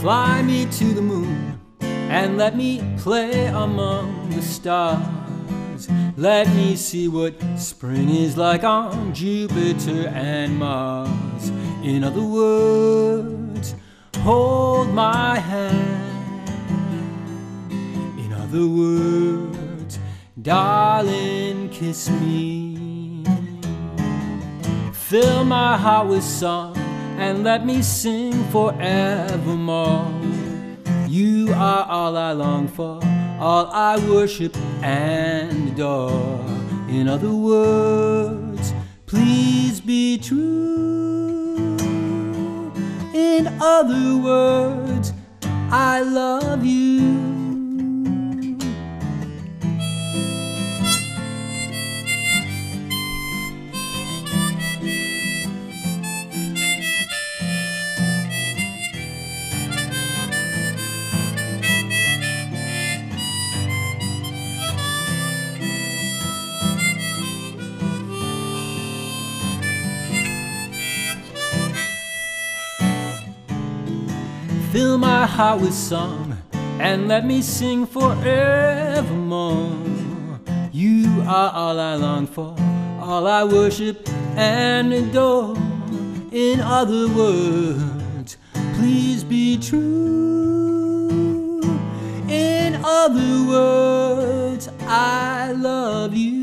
Fly me to the moon and let me play among the stars. Let me see what spring is like on Jupiter and Mars. In other words, hold my hand. In other words, darling, kiss me. Fill my heart with song and let me sing forevermore. You are all I long for, all I worship and adore. In other words, please be true. In other words, I love you. Fill my heart with song and let me sing forevermore. You are all I long for, all I worship and adore. In other words, please be true. In other words, I love you.